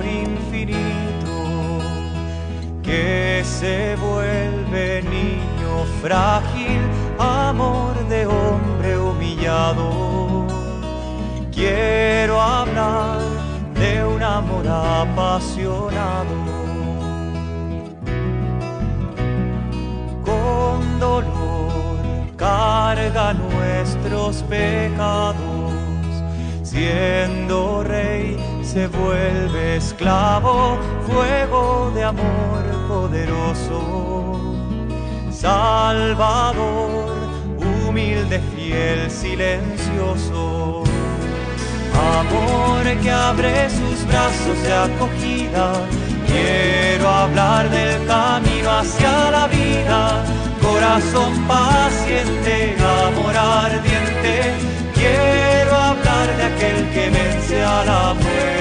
amor infinito que se vuelve niño frágil, amor de hombre humillado. Quiero hablar de un amor apasionado. Con dolor carga nuestros pecados, siendo rey se vuelve esclavo, fuego de amor poderoso. Salvador, humilde, fiel, silencioso. Amor que abre sus brazos de acogida. Quiero hablar del camino hacia la vida. Corazón paciente, amor ardiente. Quiero hablar de aquel que vence a la muerte.